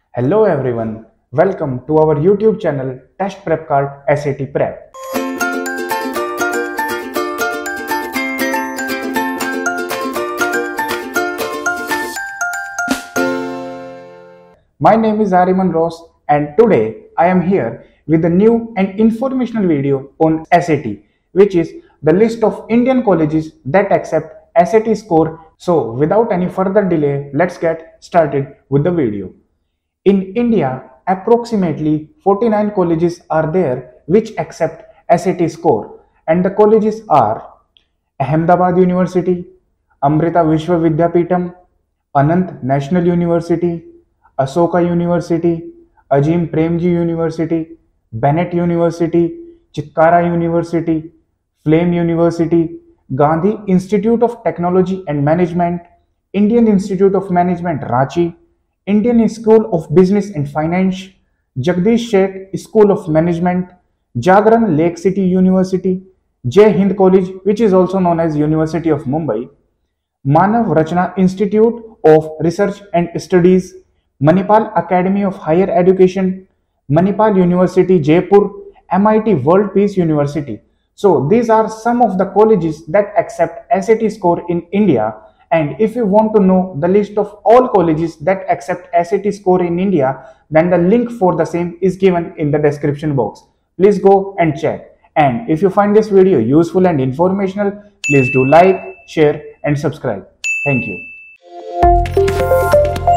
Hello everyone, welcome to our YouTube channel Test Prep Card SAT Prep. My name is Ariman Ross and today I am here with a new and informational video on SAT, which is the list of Indian colleges that accept SAT score. So without any further delay, let's get started with the video. In India, approximately 49 colleges are there which accept SAT score, and the colleges are Ahmedabad University, Amrita Vishwa Vidyapeetham, Anant National University, Asoka University, Ajim Premji University, Bennett University, Chitkara University, Flame University, Gandhi Institute of Technology and Management, Indian Institute of Management Ranchi, Indian School of Business and Finance, Jagdish Seth School of Management, Jagran Lake City University, Jai Hind College, which is also known as University of Mumbai, Manav Rachna Institute of Research and Studies, Manipal Academy of Higher Education, Manipal University Jaipur, MIT World Peace University. So these are some of the colleges that accept SAT score in India. And if you want to know the list of all colleges that accept SAT score in India, then the link for the same is given in the description box. Please go and check. And if you find this video useful and informational, please do like, share and subscribe. Thank you.